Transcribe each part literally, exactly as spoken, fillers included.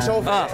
收费啊！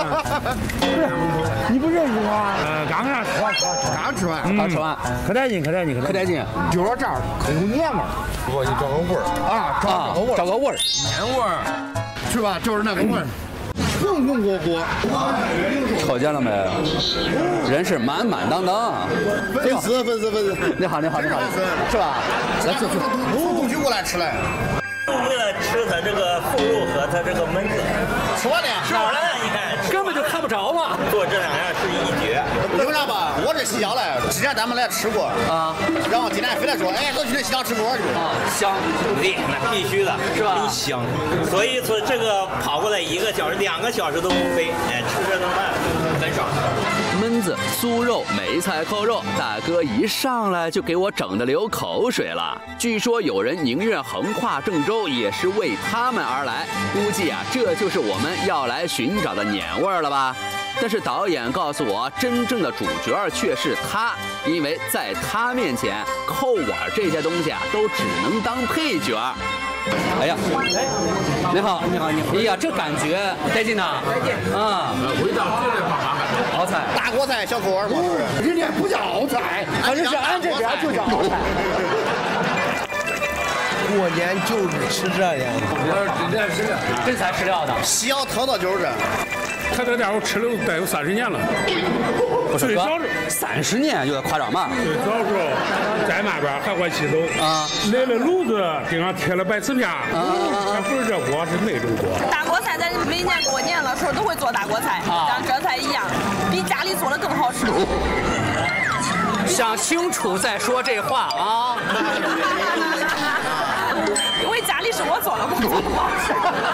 你不认识我？ 呃，刚刚刚吃完， 刚吃完，可带劲，可带劲，可带劲！ 就说这儿可有年味儿， 过去找个味儿啊，找个味儿， 找个味儿， 年味儿，是吧？就是那个味儿。红红火火， 瞅见了没？人是满满当当。 粉丝，粉丝，粉丝。 你好，你好，你好，是吧？ 来，坐坐，从东区过来吃来。 为了吃它这个腐肉和它这个焖子， 吃完了， 吃完了，你看根本就看不着嘛。 做这两样是一绝。 为啥吧？我这西郊来，之前咱们来吃过啊，然后今天非得说，哎，都去那西郊吃锅去啊，香， 对，那必须的， 是吧？ 真香。所以说这个跑过来一个小时、两个小时都不费，哎，吃这顿饭很爽。 焖子、酥肉、梅菜扣肉，大哥一上来就给我整得流口水了。据说有人宁愿横跨郑州，也是为他们而来。估计啊，这就是我们要来寻找的年味儿了吧？但是导演告诉我，真正的主角却是他，因为在他面前，扣碗这些东西啊，都只能当配角。哎呀，哎，你好，你好，你好！哎呀，这感觉带劲呐！带劲啊！味道绝对棒棒的，熬菜、 大锅菜、小口碗嘛， 人家不叫熬菜，反正是俺这边就叫熬菜。 过年就是吃这样， 真的是真材实料的。 西窑特色就是这。 他这店我吃了得有三十年了， 最少是三十年，有点夸张嘛。 最早时候在那边还换洗手啊， 来了炉子顶上贴了白瓷片，它不是这锅，是那种锅。 大锅菜咱每年过年的时候都会做大锅菜，像这菜一样，比家里做的更好吃。 想清楚再说这话啊！ 因为家里是我做的，我做不好吃。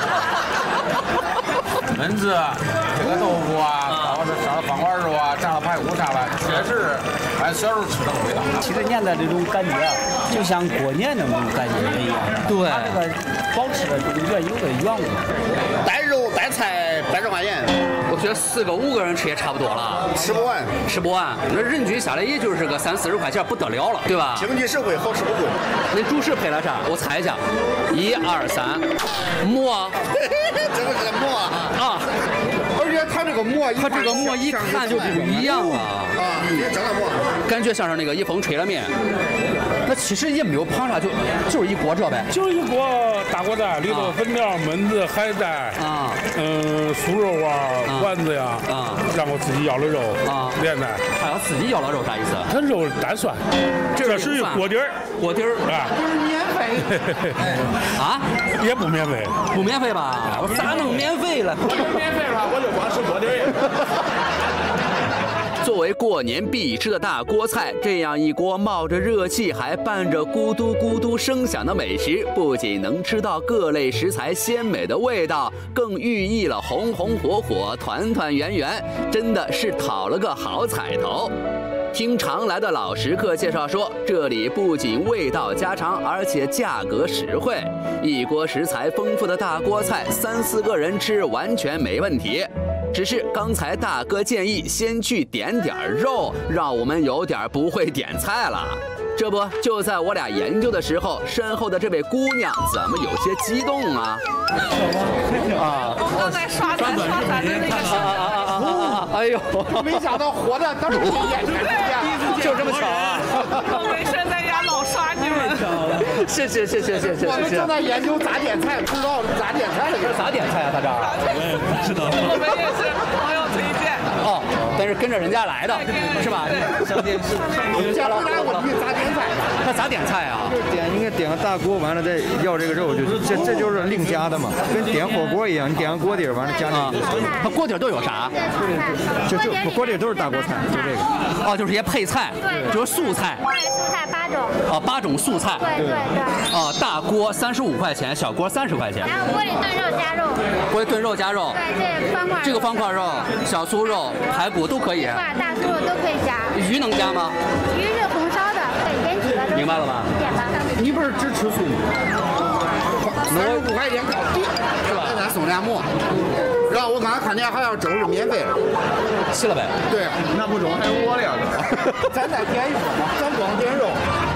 焖子、这个豆腐啊，或者烧了放碗肉啊，炸了排骨啥的，确实俺小时候吃那个味道。 七十年的这种感觉，就像过年那种感觉一样。 对， 它这个保持了这个原有的原味。 带肉带菜百十块钱， 我觉得四个五个人吃也差不多了， 吃不完， 吃不完。那人均下来也就是个三四十块钱，不得了了，对吧？ 经济实惠，好吃不贵。 那主食配了啥？我猜一下，一二三，馍。 这个是馍啊， 而且它这个馍， 它这个馍一看就不一样啊啊，这个馍感觉像是那个一风吹了面。那其实也没有旁啥，就就是一锅这呗， 就是一锅大锅菜，里头粉条、焖子、海带啊，嗯，酥肉啊、丸子呀啊，然后自己要了肉啊，连带还要自己要了肉啥意思？ 它肉单涮，这属于锅底儿， 锅底儿啊， 就是免费啊， 也不免费， 不免费吧？我咋能免费了？ 我就免费了，我就光吃锅底儿。 作为过年必吃的大锅菜，这样一锅冒着热气还伴着咕嘟咕嘟声响的美食，不仅能吃到各类食材鲜美的味道，更寓意了红红火火、团团圆圆，真的是讨了个好彩头。听常来的老食客介绍说，这里不仅味道家常，而且价格实惠。一锅食材丰富的大锅菜，三四个人吃完全没问题。只是刚才大哥建议先去点点肉，让我们有点不会点菜了。这不，就在我俩研究的时候，身后的这位姑娘怎么有些激动啊？ 啊！我刚才刷单刷单的那个是。 啊啊啊啊！哎呦， 没想到火的当时眼睛就这么巧啊！ 我没事在家老刷你们。 谢谢谢谢谢谢。 我们正在研究咋点菜，不知道咋点菜了。 这是咋点菜啊？他这儿？ 我也不知道。 我们也是朋友推荐。 哦，但是跟着人家来的，是吧？上电视，人家老来我们咋点菜？他咋点菜啊？ 点应该点个大锅，完了再要这个肉，就这这就是另加的嘛，跟点火锅一样，你点个锅底，完了加这个。 它锅底都有啥？ 就就锅底都是大锅菜，就这个。 哦，就是些配菜，就是素菜。 对，素菜八种。 哦，八种素菜。 对对对。 哦，大锅三十五块钱，小锅三十块钱。 然后锅里炖肉加肉。 锅里炖肉加肉。 对，这方块。 这个方块肉、小酥肉、排骨都可以。 大酥肉都可以加。 鱼能加吗？ 鱼是红烧的，对，点几个都。 明白了吧？ 点吧。 你不是只吃素吗？三十五块钱搞定， 是吧？给咱送俩馍，然后我刚才看见还要粥是免费的， 去了呗？ 对， 那不中还有我俩呢。 咱再点一个嘛，咱光点肉。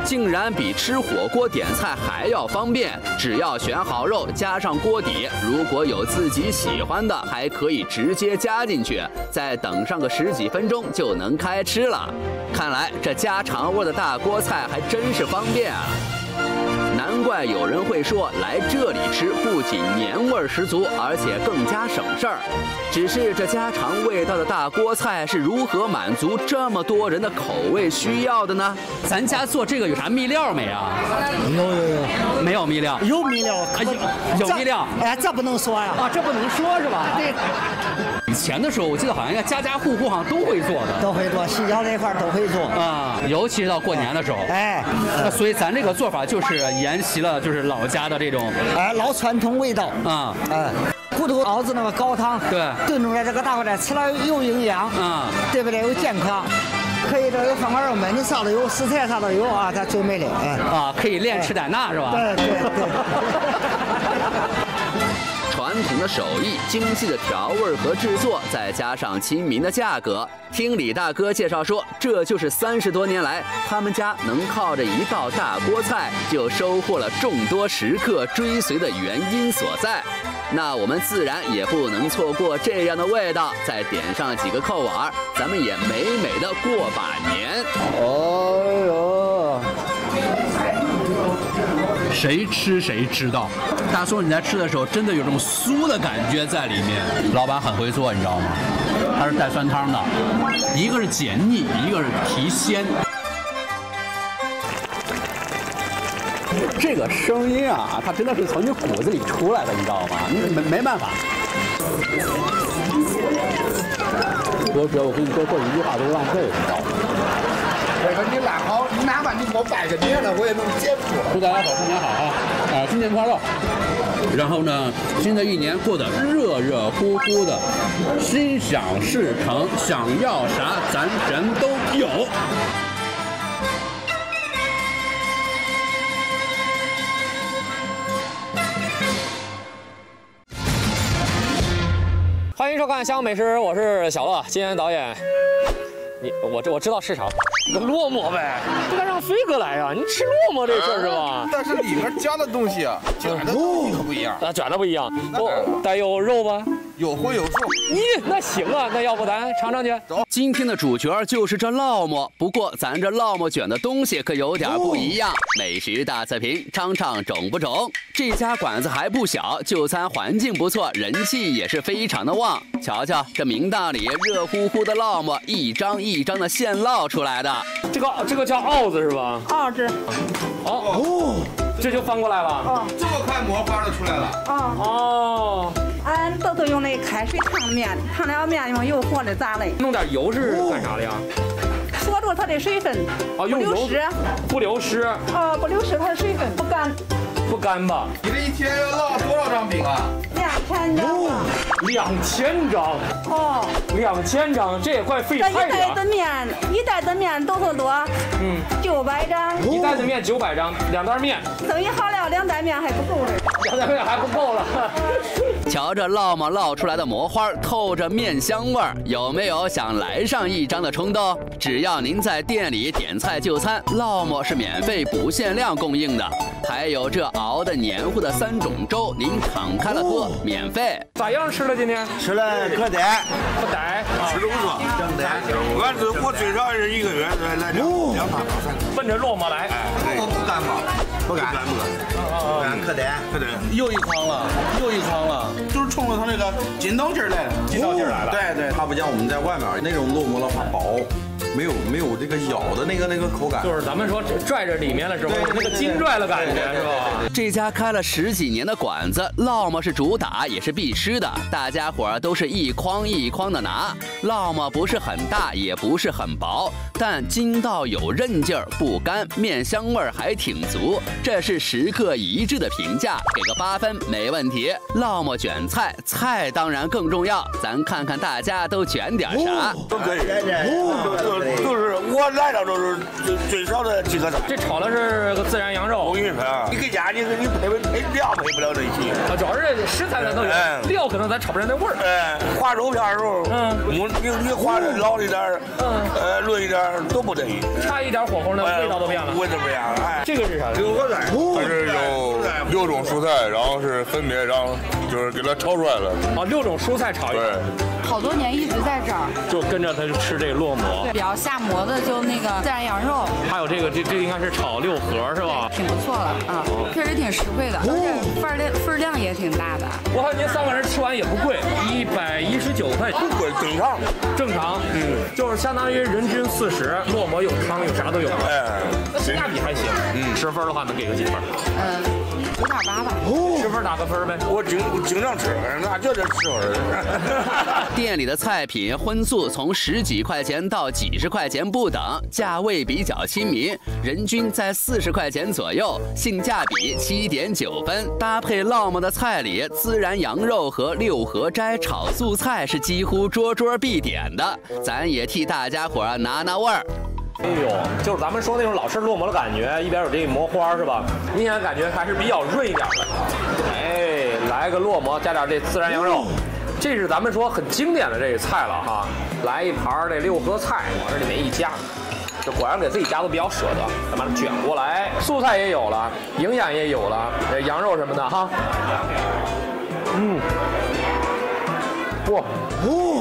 竟然比吃火锅点菜还要方便。只要选好肉，加上锅底，如果有自己喜欢的，还可以直接加进去，再等上个十几分钟就能开吃了。看来这家常味的大锅菜还真是方便啊！难怪有人会说，来这里吃不仅年味十足，而且更加省事儿。只是这家常味道的大锅菜是如何满足这么多人的口味需要的呢？咱家做这个有啥秘料没啊？ 有有有， 没有秘料？ 有秘料， 啊、有有秘料？ 哎，这不能说呀！ 啊，这不能说是吧？对。以前的时候，我记得好像应该家家户户好像都会做的， 都会做，西郊这块都会做啊，尤其是到过年的时候。 哎， 那所以咱这个做法就是沿袭了就是老家的这种哎老传统味道啊， 哎。骨头熬子那个高汤，对，炖出来这个大锅菜吃了有营养，啊，对不对？有健康，可以这有饭馆有焖的啥都有，食材啥都有啊，咱准备的，哎， 啊，可以练吃点那是吧？ 对对对。 传统的手艺、精细的调味和制作，再加上亲民的价格，听李大哥介绍说，这就是三十多年来他们家能靠着一道大锅菜就收获了众多食客追随的原因所在。那我们自然也不能错过这样的味道，再点上几个扣碗，咱们也美美的过把年。 哦哟。 谁吃谁知道，大松你在吃的时候真的有这种酥的感觉在里面。老板很会做，你知道吗？他是带酸汤的，一个是解腻，一个是提鲜。这个声音啊，它真的是从你骨子里出来的，你知道吗？没没办法。多说我跟你多说一句话都浪费，你知道吗？ 这个你烂好，你哪怕你给我拜个年了，我也能接住。 祝大家早新年好啊！啊，新年快乐！然后呢，新的一年过得热热乎乎的，心想事成，想要啥咱全都有。 欢迎收看《香港美食》，我是小乐，今天导演。你我这我知道是啥，烙馍呗，这个让飞哥来呀、啊，你吃烙馍这事儿是吧？ 但是里面加的东西啊，卷的东西可不一样啊，卷的不一样，不带有肉吧？ 有荤有素。 咦，那行啊，那要不咱尝尝去？ 走。今天的主角就是这烙馍，不过咱这烙馍卷的东西可有点不一样。美食大测评，尝尝中不中？这家馆子还不小，就餐环境不错，人气也是非常的旺。瞧瞧这明档里热乎乎的烙馍，一张一张的现烙出来的。 这个这个叫鏊子是吧？ 鏊子。 哦哦，这就翻过来了。 哦， 这么快馍花就出来了。 哦哦。 俺都是用那开水烫面，烫了面用油和的炸嘞。 弄点油是干啥的呀？ 锁住它的水分。 哦，用油不流失。 哦，不流失它的水分，不干。 不干吧？ 你这一天要烙多少张饼啊？ 两千张。 两千张。 哦。 两千张，这也快费菜了。 这一袋的面，一袋的面多少多？嗯，九百张。 一袋的面九百张，两袋面。 等于好了，两袋面还不够嘞。 两袋面还不够了。 瞧着烙馍烙出来的馍花，透着面香味儿，有没有想来上一张的冲动？只要您在店里点菜就餐，烙馍是免费不限量供应的。还有这熬的黏糊的三种粥，您敞开了喝，免费。 咋样吃了今天？ 吃了可得， 可得， 吃的不错，真得。我最我最少是一个月来来两两趟。 奔着烙馍来， 哎，不干吧？不干，不干，不干。不干可得，可得。 又一筐了，又一筐了， 就是冲着它那个筋道劲儿来的， 筋道劲儿来了。 对对， 它不像我们在外面那种烙馍的话薄。没有没有这个咬的那个那个口感， 就是咱们说拽着里面的时候，那个筋拽的感觉是吧？ 这家开了十几年的馆子，烙馍是主打，也是必吃的，大家伙儿都是一筐一筐的拿。烙馍不是很大，也不是很薄，但筋道有韧劲儿，不干，面香味儿还挺足，这是食客一致的评价，给个八分没问题。烙馍卷菜，菜当然更重要，咱看看大家都卷点啥。 都可以。 就是我来了都是最最少的几个菜。 这炒的是个自然羊肉， 我跟你说啊，你给家你你配不配料配不了这些。 啊，主要是这食材咱都有，料可能咱炒不出来那味儿。 哎，划肉片的时候，嗯，你你你划的老一点，嗯，呃，嫩一点都不得意， 差一点火候呢，味道都变了。 味道不一样了。哎， 这个是啥？ 六合菜， 它是有六种蔬菜，然后是分别，然后就是给它炒出来了。 啊，六种蔬菜炒一对。 好多年一直在这儿， 就跟着他就吃这个烙馍。 比较下馍的就那个自然羊肉， 还有这个这这应该是炒六合是吧？ 挺不错的啊，确实挺实惠的，而且份量份量也挺大的。 我看您三个人吃完也不贵，一百一十九块， 不贵，正常， 正常，嗯，就是相当于人均四十，烙馍有汤有啥都有，哎，那性价比还行，嗯，十分的话能给个几分？ 嗯，九点八吧。 十分打个分呗？ 我经经常吃，那就这十分。 店里的菜品荤素从十几块钱到几十块钱不等，价位比较亲民，人均在四十块钱左右，性价比七点九分。搭配烙馍的菜里，孜然羊肉和六合斋炒素菜是几乎桌桌必点的，咱也替大家伙儿拿拿味儿。 哎呦，就是咱们说那种老式烙馍的感觉，一边有这个馍花是吧？明显感觉还是比较润一点的。哎，来个烙馍，加点这孜然羊肉。这是咱们说很经典的这个菜了哈，来一盘这六合菜往这里面一夹，这果然给自己夹都比较舍得，咱把它卷过来，素菜也有了，营养也有了，这羊肉什么的哈，嗯，哇，哦，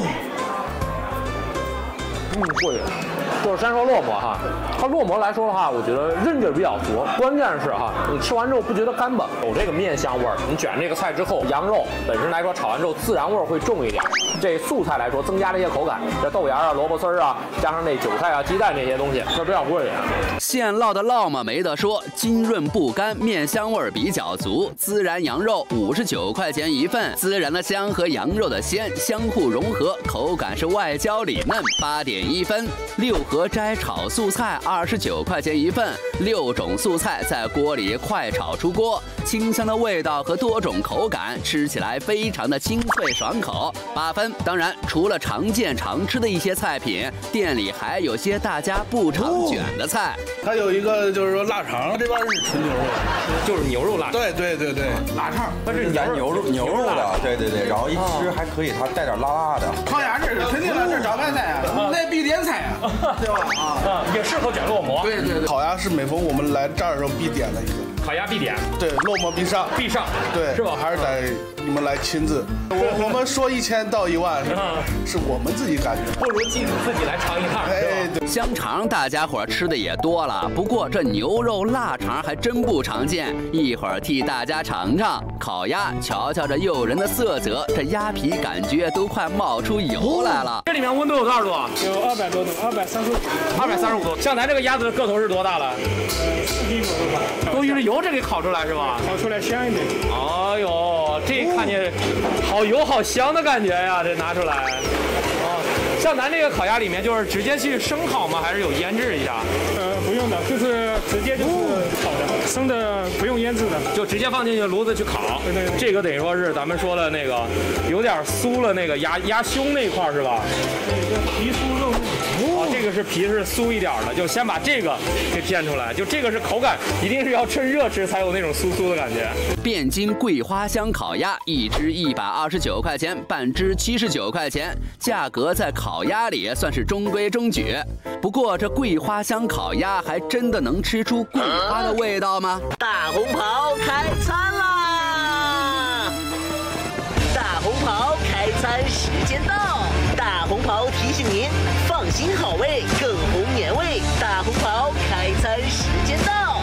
嗯，过瘾。就是山说烙馍哈，它烙馍来说的话，我觉得韧劲儿比较足，关键是哈，你吃完之后不觉得干巴，有这个面香味儿。你卷这个菜之后，羊肉本身来说炒完之后孜然味儿会重一点，这素菜来说增加了一些口感，这豆芽啊、萝卜丝儿啊，加上那韭菜啊、鸡蛋这些东西，这比较过瘾。 现烙的烙馍没得说，筋润不干，面香味儿比较足。孜然羊肉五十九块钱一份，孜然的香和羊肉的鲜相互融合，口感是外焦里嫩，八点一分。六合斋炒素菜二十九块钱一份，六种素菜在锅里快炒出锅，清香的味道和多种口感，吃起来非常的清脆爽口，八分。当然，除了常见常吃的一些菜品，店里还有些大家不常卷的菜。 它有一个就是说腊肠，这边是纯牛肉， 就是牛肉腊肠。 对对对对， 腊肠它是腌牛肉牛肉的，对对对，然后一吃还可以，它带点辣辣的。 烤鸭这是肯定的，这是招牌菜啊，那必点菜啊。对吧？ 啊，也适合卷烙馍。 对对对，烤鸭是每逢我们来这儿的时候必点的一个。 烤鸭必点。 对，烙馍必上。 必上。 对， 是吧？ 还是得你们来亲自。我我们说一千到一万，是我们自己感觉。 不如自己自己来尝一趟。 哎，对。 香肠大家伙吃的也多了，不过这牛肉腊肠还真不常见。一会儿替大家尝尝烤鸭，瞧瞧这诱人的色泽，这鸭皮感觉都快冒出油来了。 这里面温度有多少度？ 有二百多度，二百三十五。 二百三十五度。像咱这个鸭子的个头是多大了？ 四斤左右吧。 都用油这给烤出来是吧？ 烤出来香一点。 哎呦，这看见好油好香的感觉呀！这拿出来。哦，像咱这个烤鸭里面就是直接去生烤吗？还是有腌制一下？ 呃，不用的，就是直接就是烤的，生的不用腌制的， 就直接放进去炉子去烤。 对对对， 这个等于说是咱们说的那个有点酥了那个鸭鸭胸那块是吧？ 对，皮酥肉嫩。 哦，这个是皮是酥一点的，就先把这个给片出来，就这个是口感，一定是要趁热吃才有那种酥酥的感觉。 汴京桂花香烤鸭一只一百二十九块钱，半只七十九块钱，价格在烤鸭里算是中规中矩。不过这桂花香烤鸭还真的能吃出桂花的味道吗？ 大红袍开餐啦！大红袍开餐时间到，大红袍提醒您放心好味，更红年味。大红袍开餐时间到。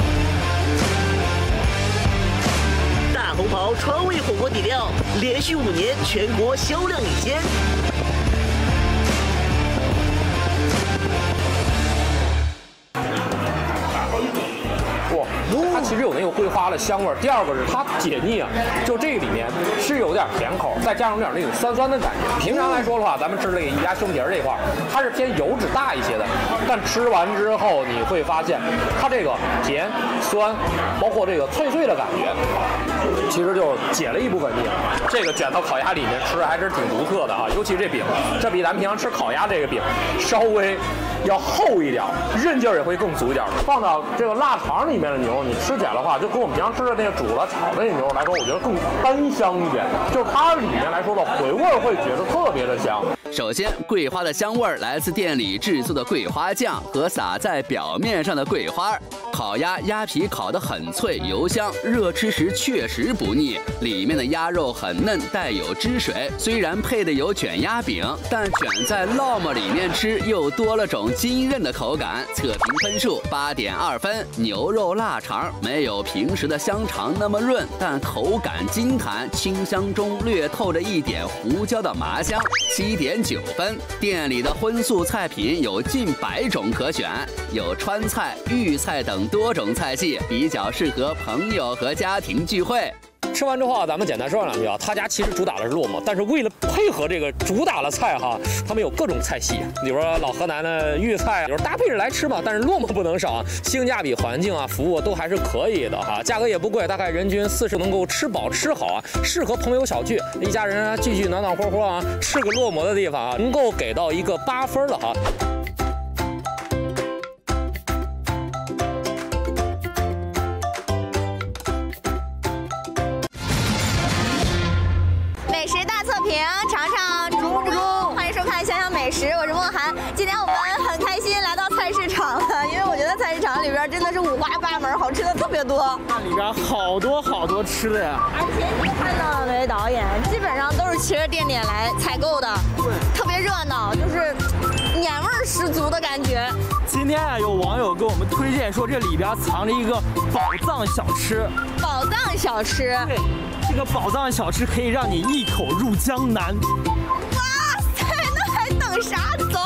大红袍川味火锅底料连续五年全国销量领先。 哇，它其实有那个桂花的香味儿。第二个是它解腻啊，就这个里面是有点甜口，再加上点那种酸酸的感觉。平常来说的话，咱们吃这个鸭胸皮儿这块儿，它是偏油脂大一些的，但吃完之后你会发现，它这个甜、酸，包括这个脆脆的感觉， 其实就解了一部分腻了。这个卷到烤鸭里面吃还是挺独特的啊，尤其这饼，这比咱们平常吃烤鸭这个饼稍微要厚一点，韧劲儿也会更足一点。放到这个腊肠里面的牛，你吃起来的话，就跟我们平常吃的那个煮了炒的那牛来说，我觉得更单香一点，就是它里面来说的回味会觉得特别的香。 首先，桂花的香味儿来自店里制作的桂花酱和撒在表面上的桂花。烤鸭鸭皮烤得很脆油香，热吃时确实不腻。里面的鸭肉很嫩，带有汁水。虽然配的有卷鸭饼，但卷在烙馍里面吃又多了种筋韧的口感。测评分数八点二分。牛肉腊肠没有平时的香肠那么润，但口感筋弹，清香中略透着一点胡椒的麻香，七点九分。店里的荤素菜品有近百种可选，有川菜、豫菜等多种菜系，比较适合朋友和家庭聚会。 吃完之后啊，咱们简单说两句啊。他家其实主打的是烙馍，但是为了配合这个主打的菜哈，他们有各种菜系，比如说老河南的豫菜，就是搭配着来吃嘛。但是烙馍不能少啊，性价比、环境啊、服务都还是可以的哈，价格也不贵，大概人均四十，能够吃饱吃好啊，适合朋友小聚，一家人啊聚聚暖暖和和啊，吃个烙馍的地方啊，能够给到一个八分了哈。 美食大测评，尝尝中不中？欢迎收看《香香美食》，我是梦涵。今天我们很开心来到菜市场了，因为我觉得菜市场里边真的是五花八门，好吃的特别多。 那里边好多好多吃的呀！ 而且你看到了没，导演基本上都是骑着店点来采购的，对，特别热闹，就是年味儿十足的感觉。 今天啊，有网友给我们推荐说，这里边藏着一个宝藏小吃。 宝藏小吃。 对。这个宝藏小吃可以让你一口入江南。 哇塞，那还等啥？走！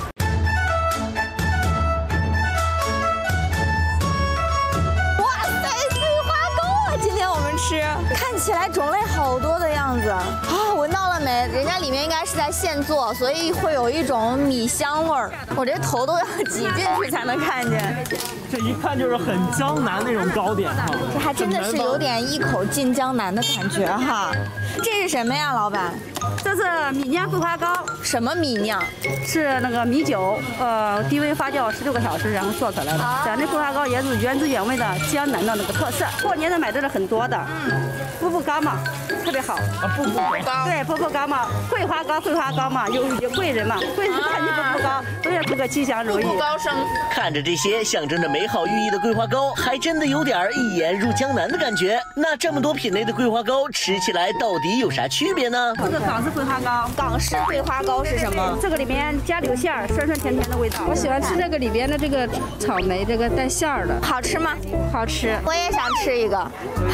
哇塞，桂花糕啊！今天我们吃，看起来种类好多的样子啊！闻到了没？人家里面应该是在现做，所以会有一种米香味儿。我这头都要挤进去才能看见。 这一看就是很江南那种糕点哈， 这还真的是有点一口进江南的感觉哈。这是什么呀，老板？ 这是米酿桂花糕。 什么米酿？ 是那个米酒，呃，低温发酵十六个小时，然后做出来的。咱这桂花糕也是原汁原味的江南的那个特色。过年的买的是很多的，嗯，步步高嘛，特别好。 啊，步步高。 对，步步高嘛，桂花糕，桂花糕嘛，有有贵人嘛，贵人看见步步高，都要图个吉祥如意。 步步高升。 看着这些象征着美好寓意的桂花糕，还真的有点一眼入江南的感觉。那这么多品类的桂花糕，吃起来到底有啥区别呢？ 这个港式桂花糕， 港式桂花糕是什么？ 这个里面加柳馅儿，酸酸甜甜的味道。我喜欢吃这个里边的这个草莓，这个带馅儿的。 好吃吗？ 好吃。 我也想吃一个。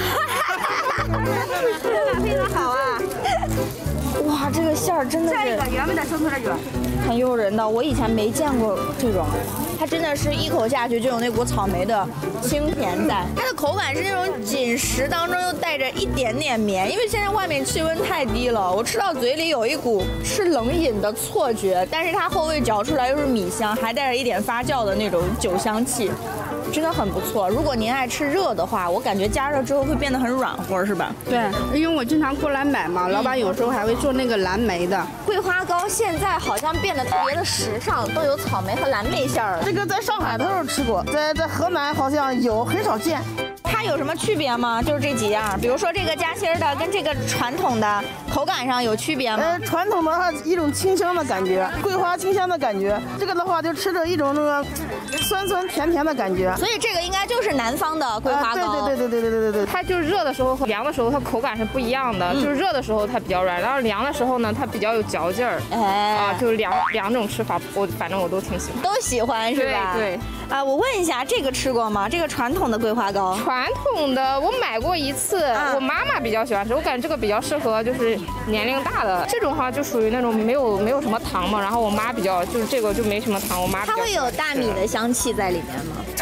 非常好啊！哇，这个馅儿真的是这个原味的生出来卷， 很诱人的。我以前没见过这种，它真的是一口下去就有那股草莓的清甜在。它的口感是那种紧实当中又带着一点点绵，因为现在外面气温太低了，我吃到嘴里有一股是冷饮的错觉，但是它后味嚼出来又是米香，还带着一点发酵的那种酒香气。真的很不错。如果您爱吃热的话，我感觉加热之后会变得很软和，是吧？ 对，因为我经常过来买嘛，老板有时候还会做那个蓝莓的桂花糕，现在好像变得特别的时尚，都有草莓和蓝莓馅儿。 这个在上海都有吃过，在在河南好像有，很少见。 它有什么区别吗？就是这几样，比如说这个夹心的跟这个传统的口感上有区别吗？ 呃，传统的话一种清香的感觉，桂花清香的感觉，这个的话就吃着一种那个酸酸甜甜的感觉。 所以这个应该就是南方的桂花糕。 对对对对对对对对。 它就是热的时候和凉的时候，它口感是不一样的。嗯、就是热的时候它比较软，然后凉的时候呢，它比较有嚼劲儿。哎，啊，就是两两种吃法，我反正我都挺喜欢。 都喜欢是吧？ 对对。 啊，我问一下，这个吃过吗？这个传统的桂花糕。 传统的我买过一次，啊、我妈妈比较喜欢吃，我感觉这个比较适合就是年龄大的。这种话就属于那种没有没有什么糖嘛，然后我妈比较就是这个就没什么糖，我妈比较。 它会有大米的香气在里面吗？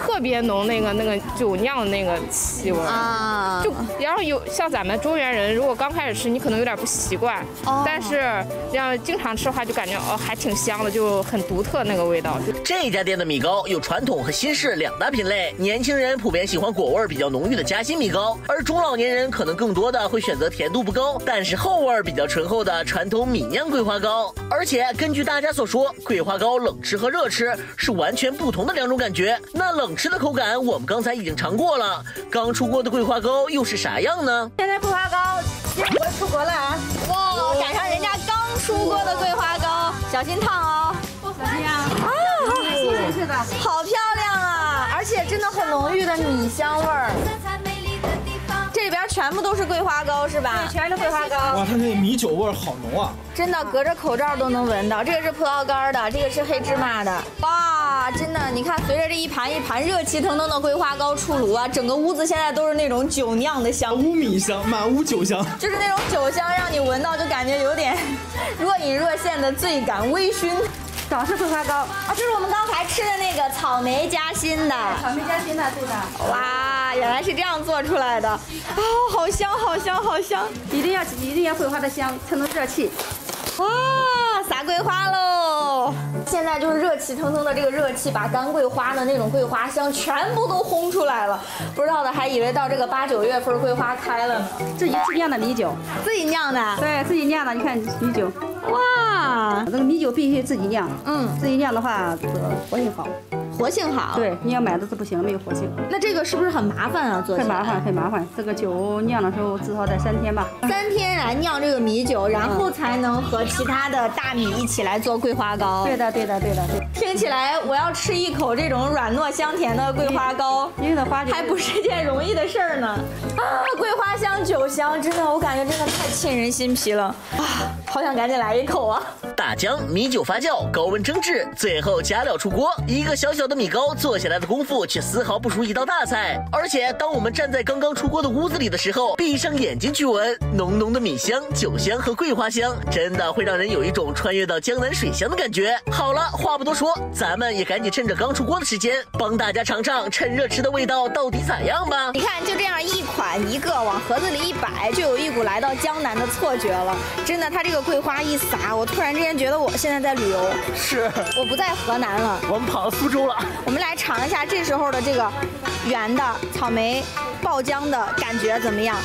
特别浓那个那个酒酿的那个气味啊。就然后有像咱们中原人，如果刚开始吃，你可能有点不习惯，哦、但是要经常吃的话，就感觉哦还挺香的，就很独特那个味道。 这家店的米糕有传统和新式两大品类，年轻人普遍喜欢果味比较浓郁的夹心米糕，而中老年人可能更多的会选择甜度不高，但是后味比较醇厚的传统米酿桂花糕。而且根据大家所说，桂花糕冷吃和热吃是完全不同的两种感觉。那冷吃的口感我们刚才已经尝过了，刚出锅的桂花糕又是啥样呢？ 现在桂花糕新回出锅了啊！哇，赶上人家刚出锅的桂花糕，小心烫哦！小心啊！啊，是的，好漂亮啊！而且真的很浓郁的米香味儿。这里边全部都是桂花糕是吧？对，全是桂花糕。 哇，它那个米酒味好浓啊！ 真的，隔着口罩都能闻到。这个是葡萄干的，这个是黑芝麻的。哇，真的，你看，随着这一盘一盘热气腾腾的桂花糕出炉啊，整个屋子现在都是那种酒酿的香， 屋米香，满屋酒香， 就是那种酒香，让你闻到就感觉有点若隐若现的醉感微醺。 枣式桂花糕啊，就是我们刚才吃的那个草莓夹心的， 草莓夹心的，对的。 哇，原来是这样做出来的，啊，好香，好香，好香！ 一定要一定要桂花的香，才能热气。 哇，撒桂花喽！现在就是热气腾腾的这个热气，把干桂花的那种桂花香全部都烘出来了。不知道的还以为到这个八九月份桂花开了呢。 自己酿的米酒， 自己酿的， 对自己酿的。你看米酒， 哇， 这个米酒必须自己酿， 嗯， 自己酿的话，这个活性好。 活性好， 对，你要买的是不行，没有活性。 那这个是不是很麻烦啊？做起来很麻烦，很麻烦。这个酒酿的时候至少得三天吧。 三天来酿这个米酒，然后才能和其他的大米一起来做桂花糕。 对的，对的，对的，对。 听起来我要吃一口这种软糯香甜的桂花糕， 因为花还不是件容易的事儿呢。啊，桂花香、酒香，真的，我感觉真的太沁人心脾了啊！好想赶紧来一口啊！ 大姜、米酒发酵，高温蒸制，最后加料出锅，一个小小的米糕做起来的功夫却丝毫不输一道大菜。而且当我们站在刚刚出锅的屋子里的时候，闭上眼睛去闻，浓浓的米香、酒香和桂花香，真的会让人有一种穿越到江南水乡的感觉。好了，话不多说，咱们也赶紧趁着刚出锅的时间，帮大家尝尝趁热吃的味道到底咋样吧。 你看，就这样一款一个往盒子里一摆，就有一股来到江南的错觉了。真的，它这个桂花一撒，我突然之间觉得我现在在旅游， 是我不在河南了， 我们跑到苏州了。 我们来尝一下这时候的这个圆的草莓爆浆的感觉怎么样？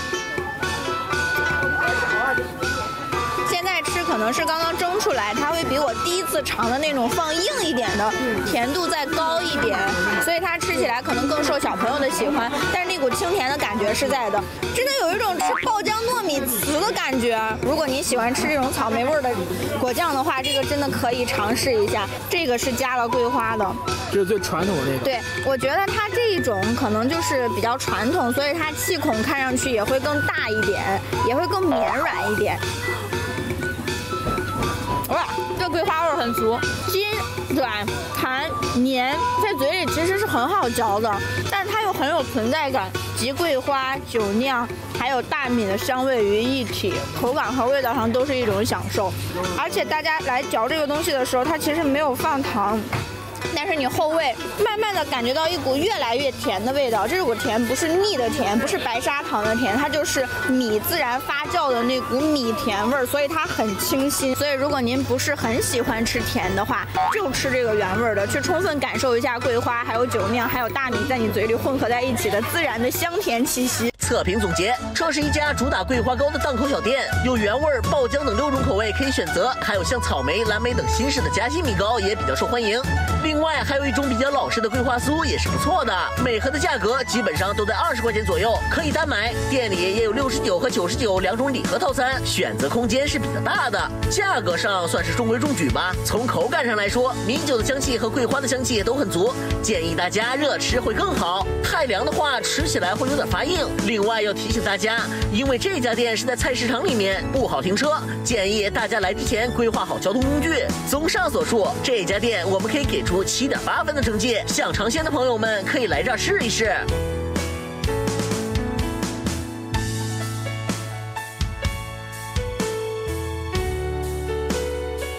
现在吃可能是刚刚蒸出来，它会比我第一次尝的那种放硬一点的甜度再高一点，所以它吃起来可能更受小朋友的喜欢。但是那股清甜的感觉是在的，真的有一种吃爆浆糯米糍的感觉。如果您喜欢吃这种草莓味的果酱的话，这个真的可以尝试一下。这个是加了桂花的， 这是最传统的那个。 对，我觉得它这一种可能就是比较传统，所以它气孔看上去也会更大一点，也会更绵软一点。哇，这桂花味很足，筋、软、弹、黏，在嘴里其实是很好嚼的，但是它又很有存在感，集桂花、酒酿还有大米的香味于一体，口感和味道上都是一种享受。而且大家来嚼这个东西的时候，它其实没有放糖。但是你后味慢慢的感觉到一股越来越甜的味道，这股甜不是腻的甜，不是白砂糖的甜，它就是米自然发酵的那股米甜味儿，所以它很清新。所以如果您不是很喜欢吃甜的话，就吃这个原味的，去充分感受一下桂花还有酒酿还有大米在你嘴里混合在一起的自然的香甜气息。 测评总结，这是一家主打桂花糕的档口小店，有原味、爆浆等六种口味可以选择，还有像草莓、蓝莓等新式的夹心米糕也比较受欢迎。另外还有一种比较老式的桂花酥也是不错的，每盒的价格基本上都在二十块钱左右，可以单买。店里也有六十九和九十九两种礼盒套餐，选择空间是比较大的。价格上算是中规中矩吧。从口感上来说，米酒的香气和桂花的香气都很足，建议大家热吃会更好，太凉的话吃起来会有点发硬。另外要提醒大家，因为这家店是在菜市场里面，不好停车，建议大家来之前规划好交通工具。综上所述，这家店我们可以给出七点八分的成绩，想尝鲜的朋友们可以来这儿试一试。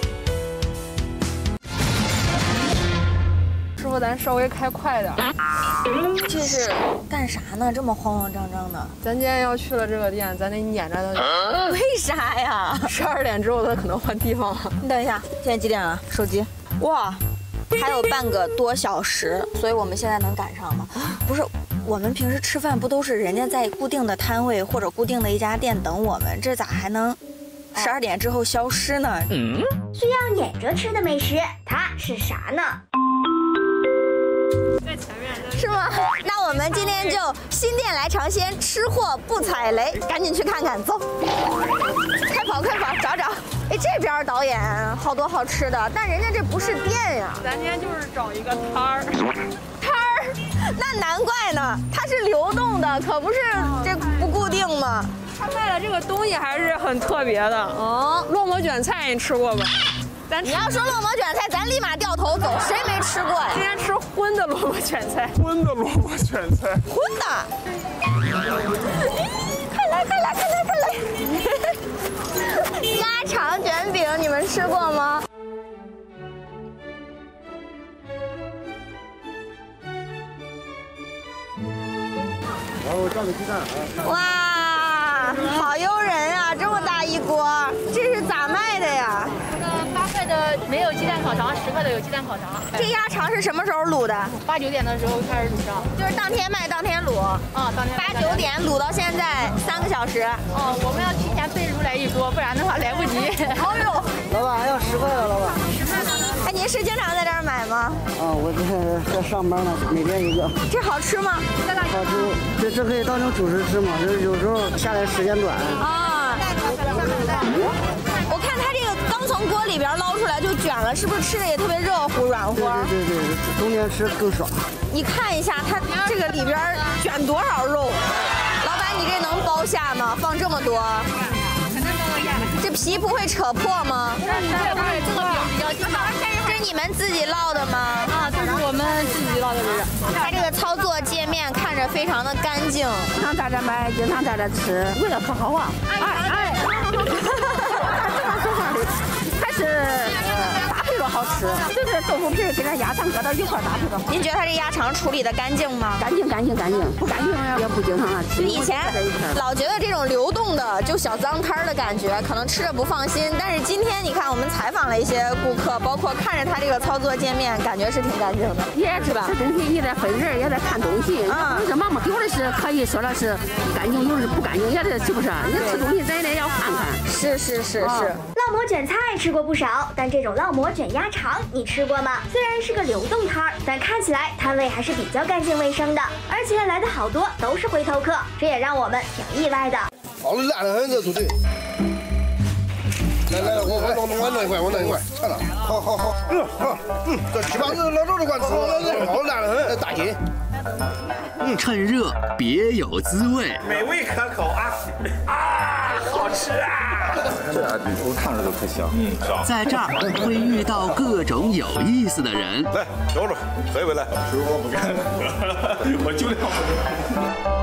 师傅，咱稍微开快点。 这是干啥呢？这么慌慌张张的。 咱今天要去了这个店，咱得撵着他。 为啥呀？ 十二点之后他可能换地方了。 你等一下，现在几点了？手机。哇，还有半个多小时，所以我们现在能赶上吗？不是，我们平时吃饭不都是人家在固定的摊位或者固定的一家店等我们，这咋还能十二点之后消失呢？ 嗯，需要撵着吃的美食，它是啥呢？ 在前面是吗？那我们今天就新店来尝鲜，吃货不踩雷，赶紧去看看，走！快跑快跑，找找！哎，这边导演好多好吃的，但人家这不是店呀。 咱今天就是找一个摊儿， 摊儿，那难怪呢，它是流动的，可不是这不固定吗？ 他卖的这个东西还是很特别的哦。烙馍卷菜你吃过吧？ 咱你要说烙馍卷菜，咱立马掉头走，谁没吃过呀？ 今天吃荤的烙馍卷菜， 荤的烙馍卷菜， 荤的。快来快来快来快来！鸭肠卷饼你们吃过吗？ 然后炸个鸡蛋啊！ 哇，好诱人啊！这么大一锅，这是咋卖的呀？ 八块的没有鸡蛋烤肠，十块的有鸡蛋烤肠。 这鸭肠是什么时候卤的？ 八九点的时候开始卤上， 就是当天卖当天卤。 啊，当天八九点卤到现在三个小时。 哦，我们要提前备出来一锅，不然的话来不及。 哦呦， 老板还要十块啊，老板。 十块的。 哎，您是经常在这儿买吗？ 啊，我这在上班呢，每天一个。 这好吃吗？ 好吃，这这可以当成主食吃嘛，就是有时候下来时间短。 啊。我看它这个刚从锅里边捞出来就卷了，是不是吃的也特别热乎软和？ 对对对，冬天吃更爽。 你看一下它这个里边卷多少肉，老板你这能包下吗？放这么多？这皮不会扯破吗？ 不会，不会，这个饼比较筋道。 这是你们自己烙的吗？ 啊，这是我们自己烙的，这是。 它这个操作界面看着非常的干净。 经常在这买，经常在这吃，为了可好啊！哎哎，这么说话的，还是搭配着好吃。就是豆腐皮跟这鸭肠搁到一块搭配着。 您觉得它这鸭肠处理的干净吗？ 干净干净干净，不干净也不经常吃。 以前老觉得这种流动的就小脏摊的感觉，可能吃着不放心。但是今天你看，我们采访了一些顾客，包括看着它这个操作界面，感觉是挺干净的， 也是吧？吃东西也得分人，也得看东西。啊，不是嘛嘛，有的是可以说的是干净，有的是不干净，也得是不是？你吃东西咱也得要看看。 是是是是。 烙馍卷菜吃过不少，但这种烙馍卷鸭肠你吃过吗？虽然是个流动摊儿，但看起来摊位还是比较干净卫生的，而且来的好多都是回头客，这也让我们挺意外的。 好了，辣得很，这土地。来来来，我我我我弄一块，我弄一块，尝尝。好好好，嗯好，嗯，这基本上是老周都管吃，好辣得很，大心。 嗯，趁热别有滋味， 美味可口啊啊，好吃啊！ 这我看着都可香。 嗯， 在这儿会遇到各种有意思的人。 来，瞅瞅，喝一杯来。我不敢喝，我就要喝。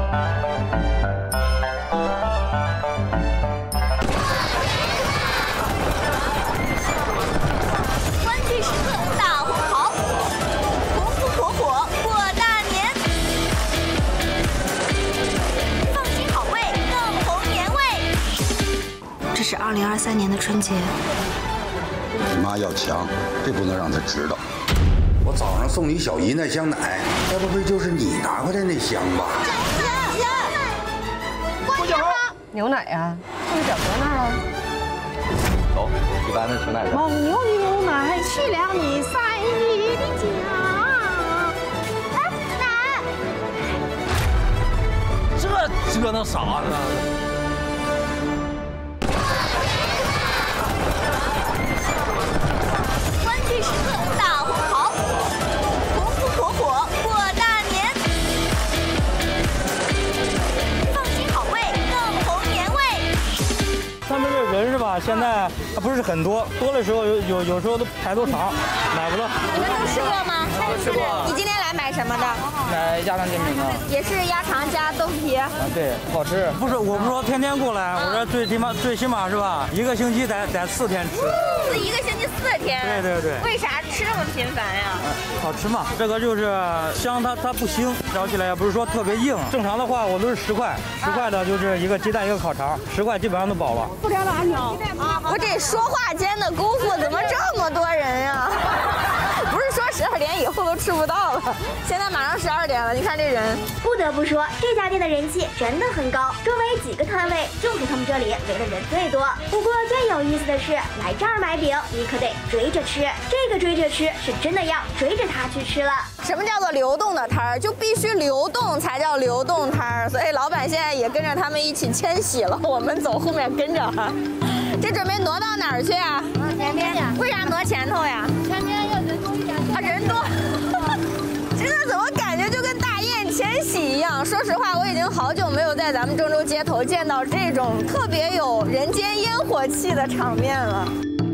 这是二零二三年的春节。 你妈要强，这不能让她知道。我早上送你小姨那箱奶，该不会就是你拿回来那箱吧？ 过奖好，牛奶呀，这个表搁那儿了。 走，一般的吃奶。 蒙牛牛奶去了你在意的家。 奶。 这折腾啥呢？ 时刻大红袍，红红火火过大年，放心好味更红年味。 上面这人是吧？ 话，现在它不是很多，多的时候有有有时候都排都长，买不到。 你们都吃过吗？ 我吃过。 你今天来买什么的？ 买鸭肠煎饼的。 也是鸭肠加豆腐皮。 啊，对，好吃。不是，我不是说天天过来，我说最起码最起码是吧，一个星期得得四天吃。 是一个星期四天。 对对对。 为啥吃这么频繁呀？ 好吃嘛，这个就是香，它它不腥，嚼起来也不是说特别硬。正常的话，我都是十块，十块的就是一个鸡蛋一个烤肠，十块基本上都饱了。 不聊了，按钮。我这说话间的功夫怎么这么多人呀？不是说十二点以后都吃不到了，现在马上十二点了，你看这人。 不得不说，这家店的人气真的很高，周围几个摊位就是他们这里围的人最多。不过最有意思的是，来这儿买饼，你可得追着吃。这个追着吃是真的要追着它去吃了。 什么叫做流动的摊儿？就必须流动才叫流动摊儿，所以老板现在也跟着他们一起迁徙了，我们走后面跟着哈。这准备挪到哪儿去啊？ 前面呀。 为啥挪前头呀？ 前面要人多一点。 啊，人多。真的怎么感觉就跟大雁迁徙一样？说实话，我已经好久没有在咱们郑州街头见到这种特别有人间烟火气的场面了。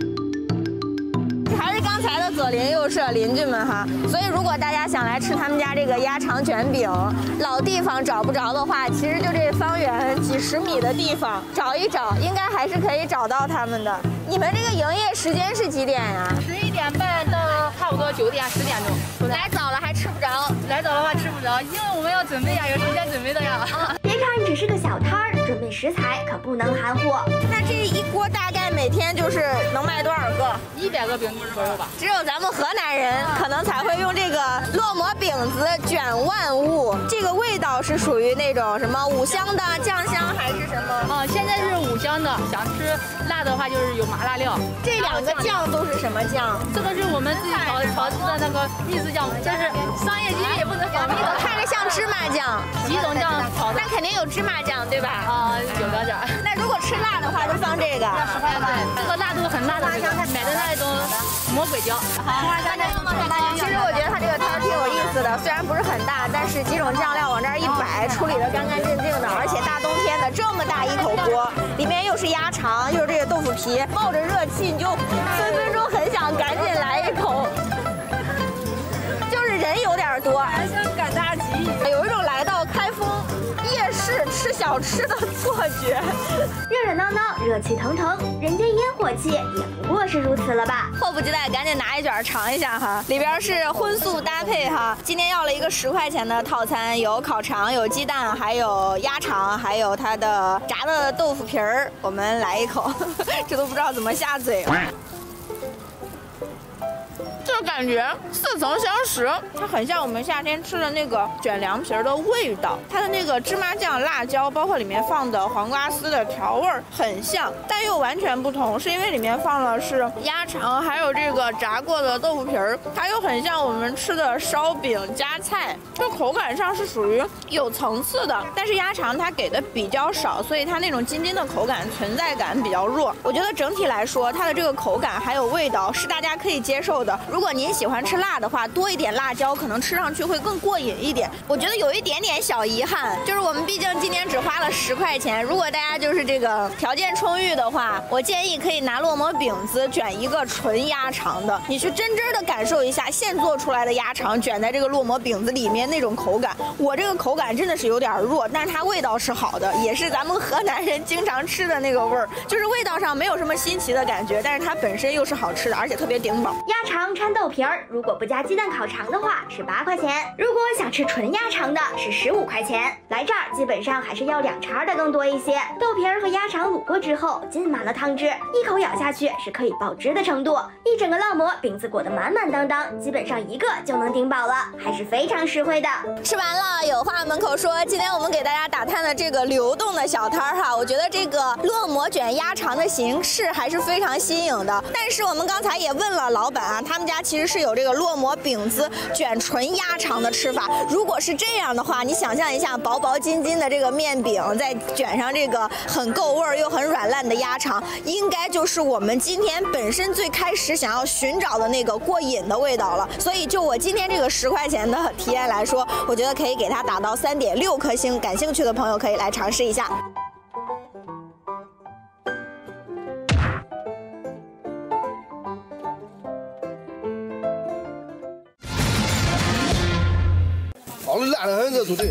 还是刚才的左邻右舍邻居们哈，所以如果大家想来吃他们家这个鸭肠卷饼，老地方找不着的话，其实就这方圆几十米的地方找一找，应该还是可以找到他们的。你们这个营业时间是几点呀？ 十一点半到差不多九点十点钟。 来早了还吃不着， 来早的话吃不着，因为我们要准备呀，有时间准备的呀。 别看只是个小摊儿，准备食材可不能含糊。 那这一锅大概每天就是能卖多少个？ 一百个饼左右吧。 只有咱们河南人可能才会用这个烙馍饼子卷万物。这个味道是属于那种什么五香的、酱香还是什么？ 哦，现在是五香的，想吃辣的话就是有麻辣料。 这两个酱都是什么酱？ 这个是我们自己炒炒制的那个秘制酱，就是商业机密也不能保密的。 看着像芝麻酱， 几种酱炒的， 那肯定有芝麻酱对吧？ 啊，有点点。 那如果吃辣的话，就放这个。 对对，这个辣度很辣的，这个买的那种魔鬼椒。 好，其实我觉得它这个摊儿挺有意思的，虽然不是很大，但是几种酱料往这儿一摆，处理的干干净净的，而且大冬天的这么大一口锅，里面又是鸭肠，又是这个豆腐皮，冒着热气，你就分分钟很想赶紧来一口。就是人有点多， 还想赶大集， 有一种来到开封夜市吃小吃的错觉。 热热闹闹，热气腾腾，人间烟火气也不过是如此了吧？ 迫不及待，赶紧拿一卷尝一下哈！里边是荤素搭配哈。今天要了一个十块钱的套餐，有烤肠，有鸡蛋，还有鸭肠，还有它的炸的豆腐皮儿。我们来一口，这都不知道怎么下嘴了。这个感觉似曾相识，它很像我们夏天吃的那个卷凉皮儿的味道，它的那个芝麻酱、辣椒，包括里面放的黄瓜丝的调味儿很像，但又完全不同，是因为里面放了是鸭肠，还有这个炸过的豆腐皮儿，它又很像我们吃的烧饼加菜，就口感上是属于有层次的，但是鸭肠它给的比较少，所以它那种筋筋的口感存在感比较弱。我觉得整体来说，它的这个口感还有味道是大家可以接受的。如果您喜欢吃辣的话，多一点辣椒可能吃上去会更过瘾一点。我觉得有一点点小遗憾，就是我们毕竟今年只花了十块钱，如果大家就是这个条件充裕的话，我建议可以拿烙馍饼子卷一个纯鸭肠的，你去真真的感受一下现做出来的鸭肠卷在这个烙馍饼子里面那种口感。我这个口感真的是有点弱，但是它味道是好的，也是咱们河南人经常吃的那个味儿，就是味道上没有什么新奇的感觉，但是它本身又是好吃的，而且特别顶饱。 鸭肠掺豆皮儿，如果不加鸡蛋烤肠的话是八块钱，如果想吃纯鸭肠的是十五块钱。来这儿基本上还是要两叉的更多一些。豆皮儿和鸭肠卤过之后浸满了汤汁，一口咬下去是可以爆汁的程度，一整个烙馍饼子裹得满满当当，基本上一个就能顶饱了，还是非常实惠的。 吃完了，有话门口说，今天我们给大家打探的这个流动的小摊儿哈，我觉得这个烙馍卷鸭肠的形式还是非常新颖的。但是我们刚才也问了老板啊，他们家其实是有这个烙馍饼子卷纯鸭肠的吃法。如果是这样的话，你想象一下，薄薄筋筋的这个面饼，再卷上这个很够味儿又很软烂的鸭肠，应该就是我们今天本身最开始想要寻找的那个过瘾的味道了。所以就我今天这个十块钱的体验来说，我觉得可以给它打到三点六颗星。感兴趣的朋友可以来尝试一下。 热猪腿。